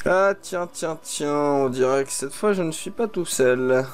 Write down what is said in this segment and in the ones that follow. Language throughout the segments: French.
Ah tiens, tiens, tiens, on dirait que cette fois je ne suis pas tout seul.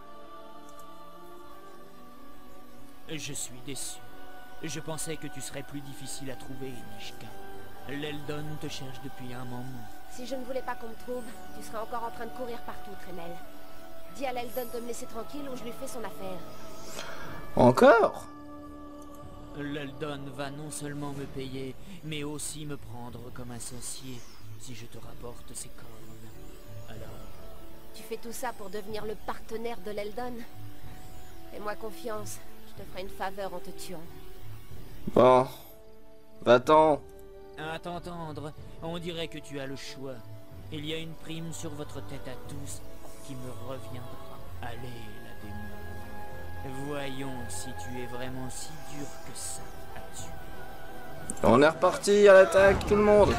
Je suis déçu. Je pensais que tu serais plus difficile à trouver, Nishka. L'Eldon te cherche depuis un moment. Si je ne voulais pas qu'on me trouve, tu serais encore en train de courir partout, Tremel. Dis à l'Eldon de me laisser tranquille ou je lui fais son affaire. Encore? L'Eldon va non seulement me payer, mais aussi me prendre comme associé, si je te rapporte ses cornes. Alors... Tu fais tout ça pour devenir le partenaire de l'Eldon? Fais-moi confiance, je te ferai une faveur en te tuant. Bon, va-t'en. À t'entendre, on dirait que tu as le choix. Il y a une prime sur votre tête à tous qui me reviendra. Allez, la démon. Voyons si tu es vraiment si dur que ça à tuer. On est reparti à l'attaque, tout le monde.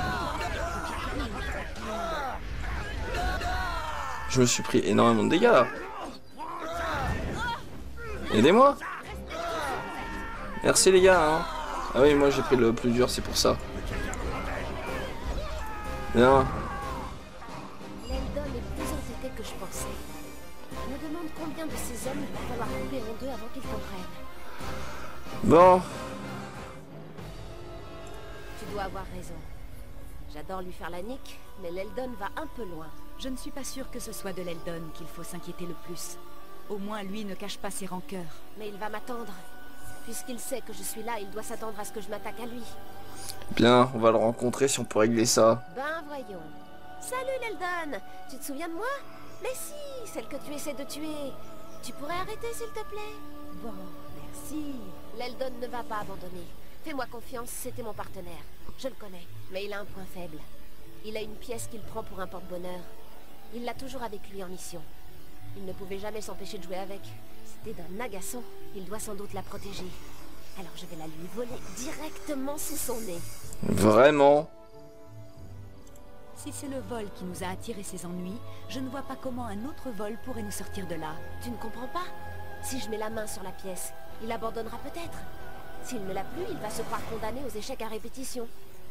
Je me suis pris énormément de dégâts là. Aidez-moi. Merci les gars. Hein. Ah oui, moi j'ai pris le plus dur, c'est pour ça. Bien. L'Eldon est plus entêté que je pensais. Je me demande combien de ces hommes il va falloir couper en deux avant qu'ils comprennent. Bon. Tu dois avoir raison. J'adore lui faire la nique, mais l'Eldon va un peu loin. Je ne suis pas sûre que ce soit de l'Eldon qu'il faut s'inquiéter le plus. Au moins, lui ne cache pas ses rancœurs. Mais il va m'attendre. Puisqu'il sait que je suis là, il doit s'attendre à ce que je m'attaque à lui. Bien, on va le rencontrer si on peut régler ça. Ben voyons. Salut l'Eldon. Tu te souviens de moi? Mais si, celle que tu essaies de tuer. Tu pourrais arrêter s'il te plaît? Bon, merci. L'Eldon ne va pas abandonner. Fais-moi confiance, c'était mon partenaire. Je le connais, mais il a un point faible. Il a une pièce qu'il prend pour un porte-bonheur. Il l'a toujours avec lui en mission. Il ne pouvait jamais s'empêcher de jouer avec. C'était d'un agaçant. Il doit sans doute la protéger. Alors je vais la lui voler directement sous son nez. Vraiment? Si c'est le vol qui nous a attiré ces ennuis, je ne vois pas comment un autre vol pourrait nous sortir de là. Tu ne comprends pas? Si je mets la main sur la pièce, il abandonnera peut-être. S'il ne l'a plus, il va se croire condamné aux échecs à répétition.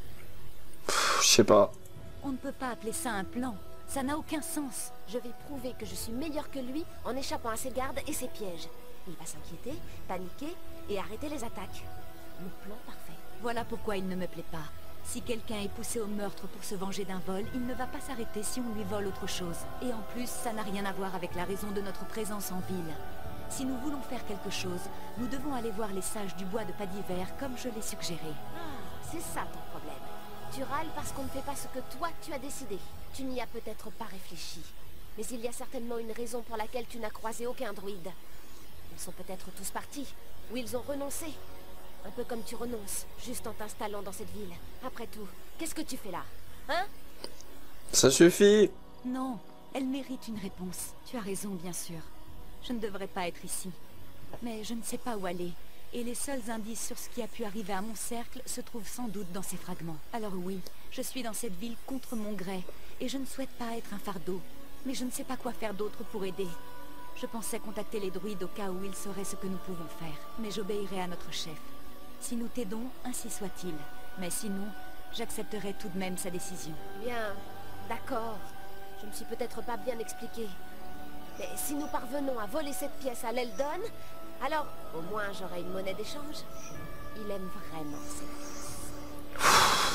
Je sais pas. On ne peut pas appeler ça un plan. Ça n'a aucun sens. Je vais prouver que je suis meilleur que lui en échappant à ses gardes et ses pièges. Il va s'inquiéter, paniquer et arrêter les attaques. Le plan parfait. Voilà pourquoi il ne me plaît pas. Si quelqu'un est poussé au meurtre pour se venger d'un vol, il ne va pas s'arrêter si on lui vole autre chose. Et en plus, ça n'a rien à voir avec la raison de notre présence en ville. Si nous voulons faire quelque chose, nous devons aller voir les sages du bois de pas d'hiver comme je l'ai suggéré. Ah, c'est ça ton problème. Tu râles parce qu'on ne fait pas ce que toi tu as décidé. Tu n'y as peut-être pas réfléchi. Mais il y a certainement une raison pour laquelle tu n'as croisé aucun druide. Ils sont peut-être tous partis, ou ils ont renoncé. Un peu comme tu renonces, juste en t'installant dans cette ville. Après tout, qu'est-ce que tu fais là? Hein? Ça suffit. Non, elle mérite une réponse. Tu as raison, bien sûr. Je ne devrais pas être ici. Mais je ne sais pas où aller. Et les seuls indices sur ce qui a pu arriver à mon cercle se trouvent sans doute dans ces fragments. Alors oui, je suis dans cette ville contre mon gré. Et je ne souhaite pas être un fardeau. Mais je ne sais pas quoi faire d'autre pour aider. Je pensais contacter les druides au cas où ils sauraient ce que nous pouvons faire. Mais j'obéirai à notre chef. Si nous t'aidons, ainsi soit-il. Mais sinon, j'accepterai tout de même sa décision. Bien, d'accord. Je ne me suis peut-être pas bien expliqué. Mais si nous parvenons à voler cette pièce à l'Eldon, alors au moins j'aurai une monnaie d'échange. Il aime vraiment cette pièce.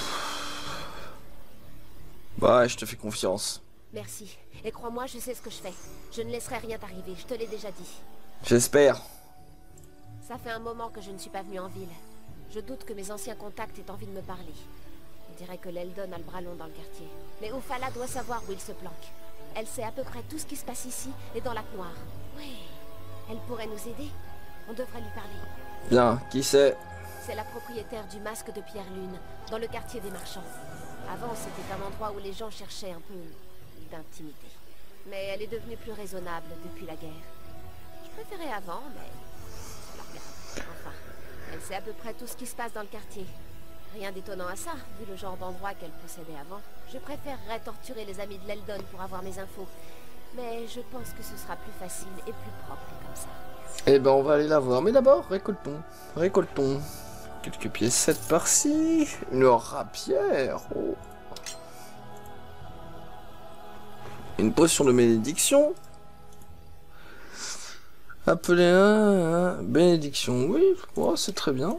Bah, je te fais confiance. Merci. Et crois-moi, je sais ce que je fais. Je ne laisserai rien t'arriver, je te l'ai déjà dit. J'espère. Ça fait un moment que je ne suis pas venue en ville. Je doute que mes anciens contacts aient envie de me parler. On dirait que l'Eldon a le bras long dans le quartier. Mais Oufala doit savoir où il se planque. Elle sait à peu près tout ce qui se passe ici et dans la noire. Oui, elle pourrait nous aider. On devrait lui parler. Bien, qui c'est? C'est la propriétaire du masque de Pierre Lune, dans le quartier des marchands. Avant, c'était un endroit où les gens cherchaient un peu d'intimité. Mais elle est devenue plus raisonnable depuis la guerre. Je préférais avant, mais... Enfin, elle sait à peu près tout ce qui se passe dans le quartier. Rien d'étonnant à ça, vu le genre d'endroit qu'elle possédait avant. Je préférerais torturer les amis de l'Eldon pour avoir mes infos. Mais je pense que ce sera plus facile et plus propre comme ça. Eh ben, on va aller la voir. Mais d'abord, récoltons. Récoltons. Quelques piécettes par-ci. Une rapière. Oh. Une potion de bénédiction. Appeler un bénédiction. Oui, oh, c'est très bien.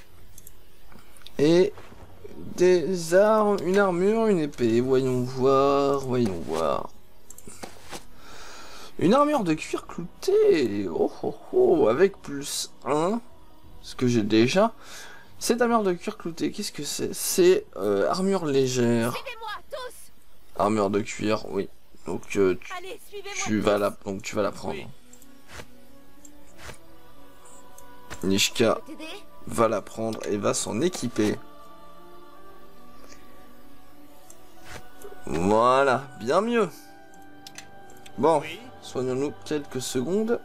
Et des armes, une armure, une épée. Voyons voir, voyons voir. Une armure de cuir clouté. Oh oh oh, avec plus 1. Ce que j'ai déjà. Cette armure de cuir clouté, qu'est-ce que c'est? C'est armure légère. Suivez-moi, tous! Armure de cuir, oui. Donc Allez, tu vas la prendre. Oui. Nishka T'aider? va la prendre et va s'en équiper. Voilà, bien mieux. Bon, Oui. soignons-nous quelques secondes.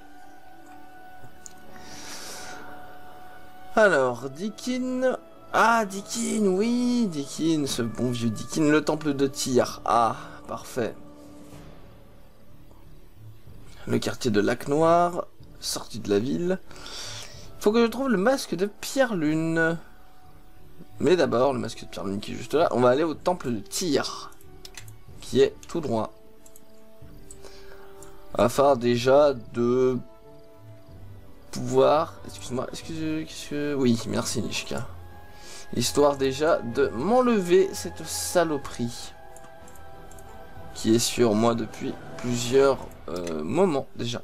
Alors, Dikin. Ah, Dikin, oui, Dikin, ce bon vieux Dikin, le temple de Tyr. Ah, parfait. Le quartier de Lac Noir, sortie de la ville. Faut que je trouve le masque de Pierre-Lune. Mais d'abord, le masque de Pierre-Lune qui est juste là. On va aller au temple de Tyr, qui est tout droit. Afin déjà de pouvoir... Excuse-moi, oui, merci Nishka. Histoire déjà de m'enlever cette saloperie. Qui est sur moi depuis plusieurs moments déjà.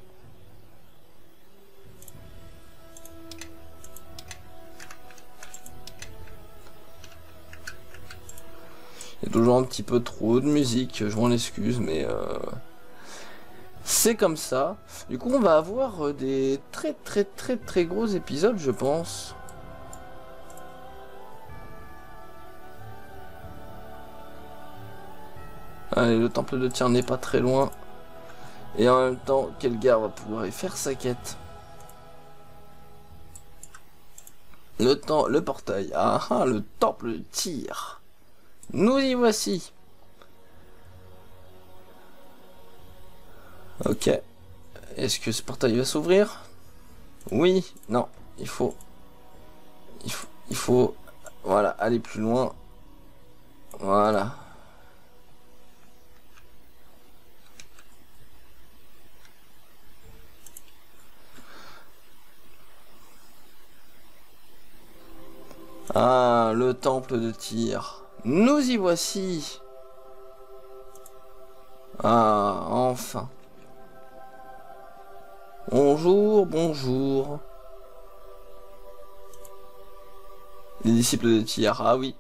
Il y a toujours un petit peu trop de musique, je m'en excuse, mais c'est comme ça. Du coup, on va avoir des très gros épisodes, je pense. Allez, le temple de Tyr n'est pas très loin. Et en même temps, Kelgar va pouvoir y faire sa quête. Le portail. Ah ah, le temple de Tyr. Nous y voici. Ok. Est-ce que ce portail va s'ouvrir? Oui. Non. Il faut... Voilà, aller plus loin. Voilà. Ah, le temple de Tyr. Nous y voici. Ah, enfin. Bonjour, bonjour. Les disciples de Tyr, ah oui.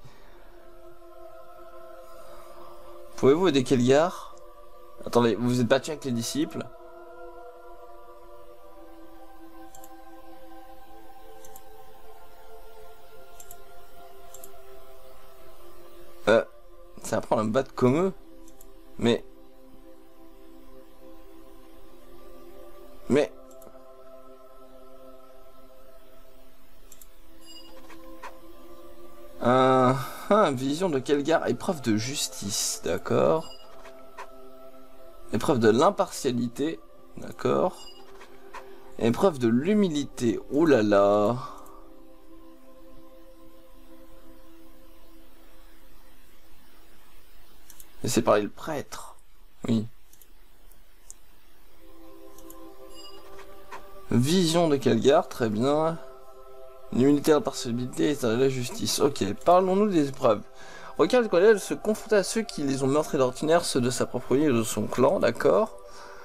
Pouvez-vous aider Kelgar? Attendez, vous vous êtes battu avec les disciples? Ça apprend à me battre comme eux. Mais... vision de Kelgar, épreuve de justice, d'accord. Épreuve de l'impartialité, d'accord. Épreuve de l'humilité, oh là là. Laissez parler le prêtre, oui. Vision de Kelgar, très bien. L'humilité, l'impartialité et la justice. Ok, parlons-nous des épreuves. Regarde quand elle se confronter à ceux qui les ont meurtris d'ordinaire, ceux de sa propre vie et de son clan, d'accord.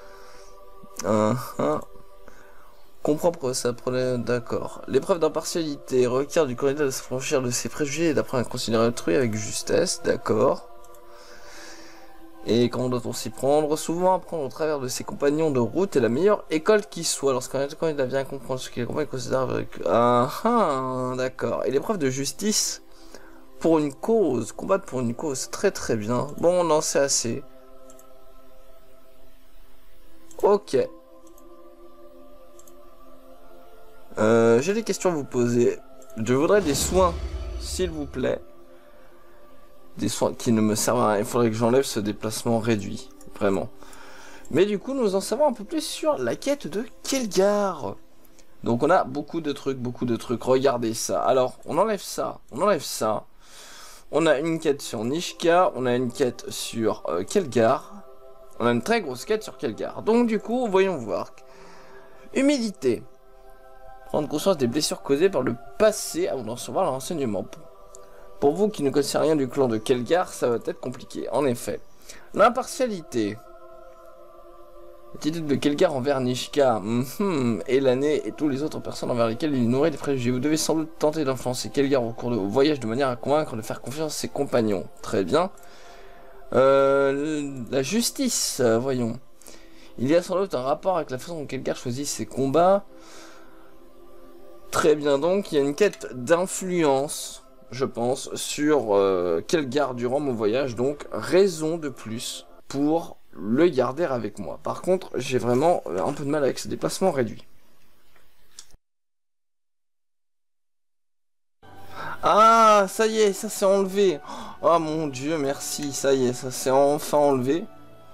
Comprendre ça prenait, d'accord. L'épreuve d'impartialité requiert du candidat de s'affranchir de ses préjugés et d'apprendre à considérer autrui avec justesse, d'accord. Et comment doit-on s'y prendre? Souvent apprendre au travers de ses compagnons de route est la meilleure école qui soit. Lorsqu'un candidat vient comprendre ce qu'il comprend, il considère avec... d'accord. Et l'épreuve de justice pour une cause, combattre pour une cause, très bien. Bon, on en sait assez. Ok. J'ai des questions à vous poser. Je voudrais des soins, s'il vous plaît. Des soins qui ne me servent à rien. Il faudrait que j'enlève ce déplacement réduit. Vraiment. Mais du coup, nous en savons un peu plus sur la quête de Kelgar. Donc on a beaucoup de trucs. Regardez ça. Alors, on enlève ça. On a une quête sur Nishka. On a une quête sur Kelgar. On a une très grosse quête sur Kelgar. Donc du coup, voyons voir. Humilité. Prendre conscience des blessures causées par le passé avant d'en recevoir le renseignement. Pour vous qui ne connaissez rien du clan de Kelgar, ça va être compliqué. En effet. L'impartialité. L'attitude de Kelgar envers Nishka, Elané et toutes les autres personnes envers lesquelles il nourrit des préjugés. Vous devez sans doute tenter d'influencer Kelgar au cours de vos voyages de manière à convaincre de faire confiance à ses compagnons. Très bien. La justice, voyons. Il y a sans doute un rapport avec la façon dont Kelgar choisit ses combats. Très bien, donc il y a une quête d'influence, je pense, sur Kelgar durant mon voyage. Donc raison de plus pour le garder avec moi. Par contre, j'ai vraiment un peu de mal avec ce déplacement réduit. Ah, ça y est, ça s'est enlevé. Oh mon dieu, merci, ça y est, ça s'est enfin enlevé.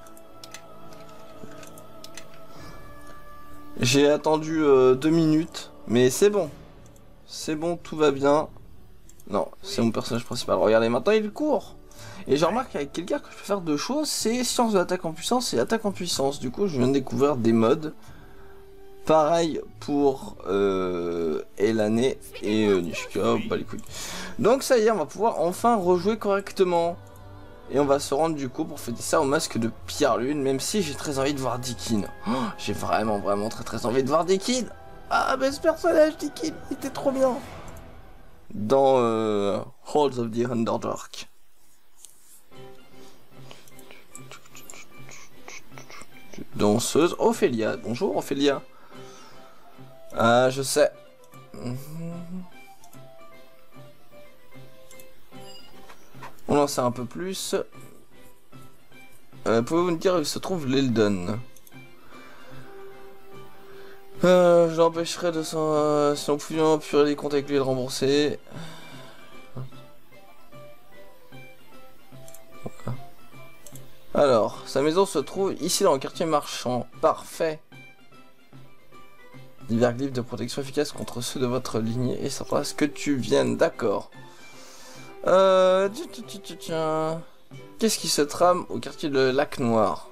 J'ai attendu 2 minutes, mais c'est bon. C'est bon, tout va bien. Non, c'est mon personnage principal. Regardez, maintenant il court. Et je remarque avec Kelgar que je peux faire 2 choses, c'est science de l'attaque en puissance et attaque en puissance. Du coup, je viens de découvrir des modes. Pareil pour Elané et Nishka, bah les couilles. Donc ça y est, on va pouvoir enfin rejouer correctement. Et on va se rendre du coup pour fêter ça au masque de Pierre-Lune, même si j'ai très envie de voir Deakin. Oh, j'ai vraiment très envie de voir Deakin. Ah mais ce personnage Deakin, il était trop bien. Dans Halls of the Underdark. Danseuse Ophélia. Bonjour Ophélia. Ah, je sais. On en sait un peu plus. Pouvez-vous me dire où se trouve l'Eldon? Je l'empêcherai de s'en... si on pouvait apurer les comptes avec lui et le rembourser. Alors, sa maison se trouve ici dans le quartier marchand. Parfait. Divers glyphes de protection efficace contre ceux de votre lignée et ça fera ce que tu viennes, d'accord. Qu'est-ce qui se trame au quartier de Lac Noir?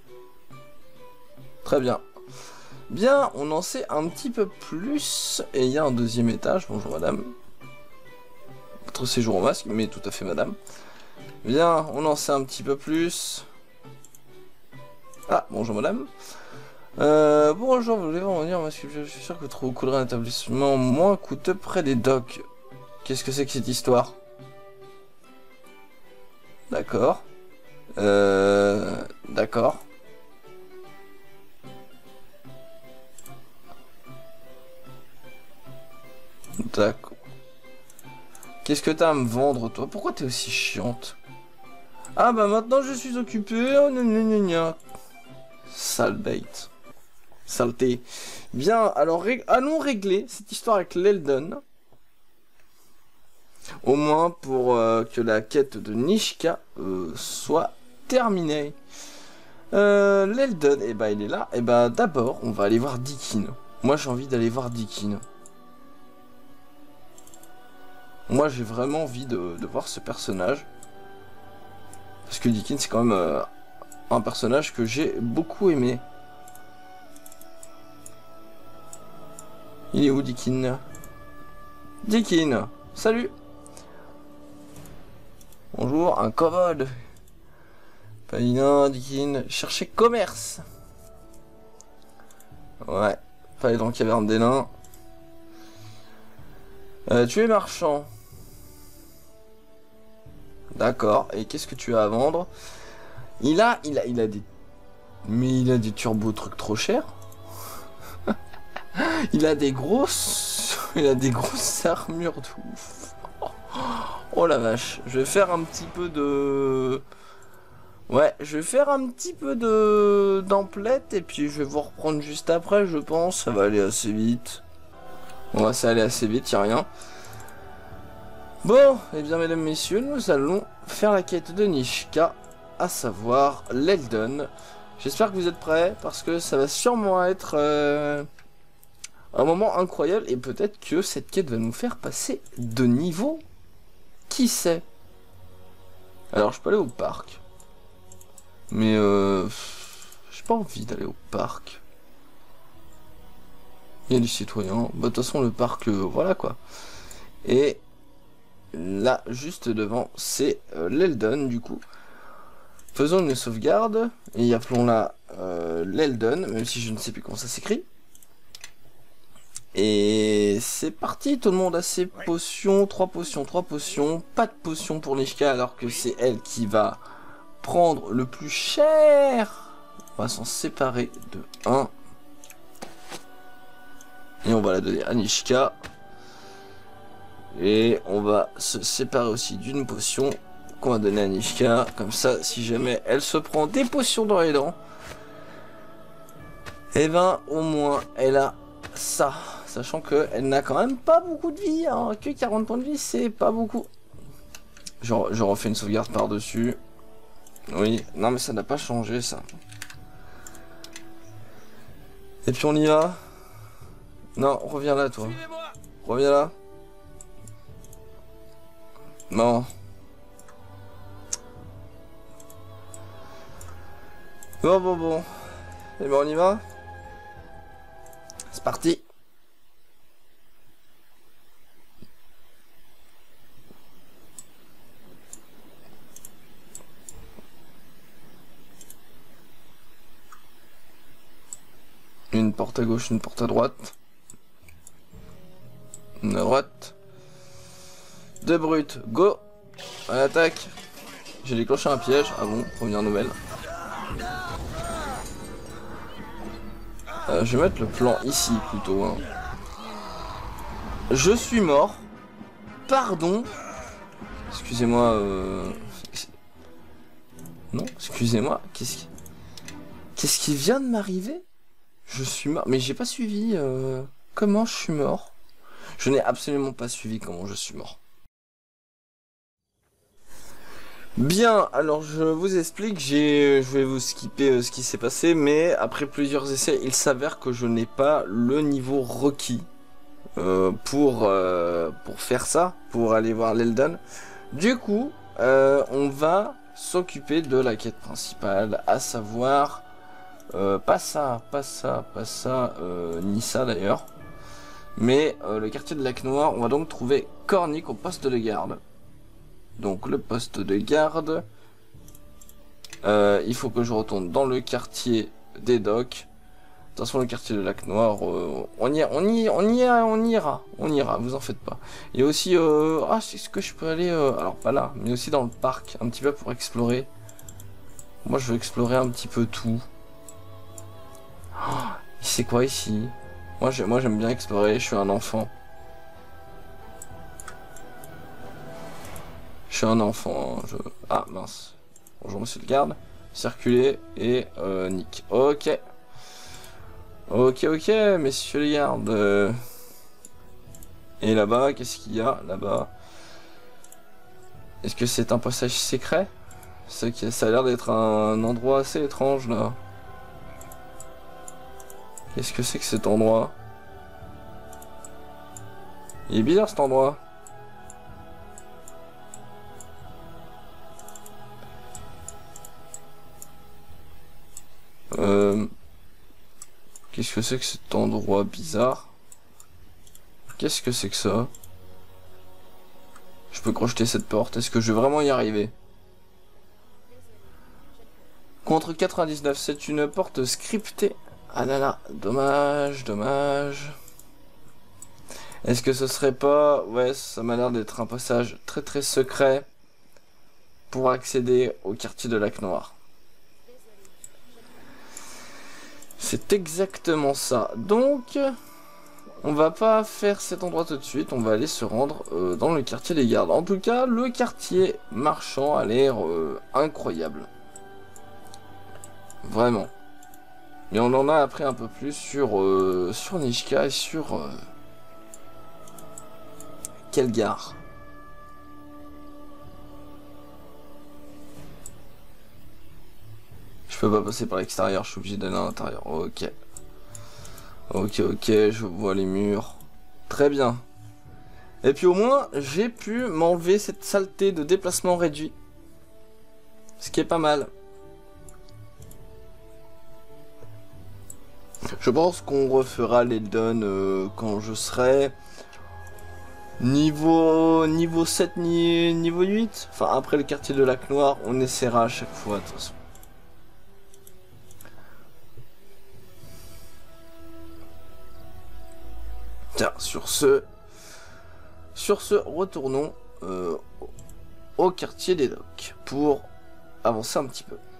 Très bien. Bien, on en sait un petit peu plus. Et il y a un 2e étage. Bonjour madame. Votre séjour au masque, mais tout à fait madame. Bien, on en sait un petit peu plus. Ah, bonjour madame. Bonjour, vous voulez vraiment venir, parce que je suis sûr que vous trouverez un établissement moins coûteux près des docks. Qu'est-ce que c'est que cette histoire? D'accord. D'accord. D'accord. Qu'est-ce que t'as à me vendre, toi? Pourquoi t'es aussi chiante? Ah bah maintenant je suis occupé. Oh, gna gna gna gna. Sale bête. Saleté. Bien, alors allons régler cette histoire avec l'Eldon. Au moins pour que la quête de Nishka soit terminée. L'Eldon, et bah il est là. Et bah d'abord, on va aller voir Deakin. Moi j'ai envie d'aller voir Deakin. Moi j'ai vraiment envie de voir ce personnage. Parce que Deakin c'est quand même un personnage que j'ai beaucoup aimé. Il est où Deakin? Deakin, salut. Bonjour, un kobold. Paladin, Deakin, chercher commerce. Ouais, fallait dans la caverne des nains. Tu es marchand. D'accord, et qu'est-ce que tu as à vendre? Il a des... Mais il a des turbo trucs trop chers. Il a des grosses... Il a des grosses armures de ouf. Oh la vache, je vais faire un petit peu de... Ouais, je vais faire un petit peu de... d'emplette et puis je vais vous reprendre juste après, je pense. Ça va aller assez vite. On va aller assez vite, y'a rien. Bon, et bien mesdames, messieurs, nous allons faire la quête de Nishka, à savoir l'Eldon. J'espère que vous êtes prêts, parce que ça va sûrement être un moment incroyable, et peut-être que cette quête va nous faire passer de niveau. Qui sait? Alors, je peux aller au parc. Mais J'ai pas envie d'aller au parc. Il y a des citoyens. Bah, de toute façon, le parc, voilà quoi. Et là, juste devant, c'est l'Eldon, du coup. Faisons une sauvegarde. Et appelons-la l'Eldon, même si je ne sais plus comment ça s'écrit. Et c'est parti, tout le monde a ses potions. 3 potions, 3 potions. Pas de potions pour Nishka, alors que c'est elle qui va prendre le plus cher. On va s'en séparer de 1. Et on va la donner à Nishka. Et on va se séparer aussi d'une potion qu'on va donner à Nishka. Comme ça, si jamais elle se prend des potions dans les dents, et ben au moins elle a ça. Sachant qu'elle n'a quand même pas beaucoup de vie. Hein. Que 40 points de vie, c'est pas beaucoup. Je refais une sauvegarde par-dessus. Oui, non mais ça n'a pas changé ça. Et puis on y va. Non, reviens là toi. Reviens là. Non. Bon. Et ben on y va. C'est parti. Une porte à gauche, une porte à droite. Une à droite. 2 brutes, go. À l'attaque. J'ai déclenché un piège. Ah bon, première nouvelle. Je vais mettre le plan ici plutôt. Hein. Je suis mort. Pardon. Excusez-moi. Non, excusez-moi. Qu'est-ce qui vient de m'arriver? Je suis mort. Mais j'ai pas suivi comment je suis mort. Je n'ai absolument pas suivi comment je suis mort. Bien, alors je vous explique, je vais vous skipper ce qui s'est passé, mais après plusieurs essais, il s'avère que je n'ai pas le niveau requis pour faire ça, pour aller voir l'Eldon. Du coup, on va s'occuper de la quête principale, à savoir, pas ça, ni ça d'ailleurs, mais le quartier de Lac Noir. On va donc trouver Cornic au poste de garde. Donc le poste de garde, il faut que je retourne dans le quartier des docks. De toute façon, le quartier de Lac Noir, on ira, vous en faites pas. Et aussi, est-ce que je peux aller, alors pas là, mais aussi dans le parc, un petit peu pour explorer. Moi, je veux explorer un petit peu tout. Oh, c'est quoi ici? Moi, j'aime bien explorer, je suis un enfant. Je suis un enfant, Ah mince. Bonjour monsieur le garde. Circuler et nick. Ok, messieurs les gardes. Et là-bas, qu'est-ce qu'il y a là-bas? Est-ce que c'est un passage secret? Ça a l'air d'être un endroit assez étrange là. Qu'est-ce que c'est que cet endroit? Il est bizarre cet endroit. Qu'est-ce que c'est que cet endroit bizarre? Qu'est-ce que c'est que ça? Je peux crocheter cette porte. Est-ce que je vais vraiment y arriver? Contre 99, c'est une porte scriptée. Ah là là, dommage. Est-ce que ce serait pas... Ouais, ça m'a l'air d'être un passage très très secret pour accéder au quartier de Lac Noir. C'est exactement ça. Donc, on va pas faire cet endroit tout de suite. On va aller se rendre dans le quartier des gardes. En tout cas, le quartier marchand a l'air incroyable. Vraiment. Mais on en a appris un peu plus sur Nishka et sur Kelgar. Je peux pas passer par l'extérieur, je suis obligé d'aller à l'intérieur. Ok, je vois les murs. Très bien. Et puis au moins, j'ai pu m'enlever cette saleté de déplacement réduit. Ce qui est pas mal. Je pense qu'on refera l'Eldon quand je serai niveau 7, niveau 8. Enfin, après le quartier de Lac Noir, on essaiera à chaque fois, de toute façon. Tiens, sur ce, retournons au quartier des docks pour avancer un petit peu.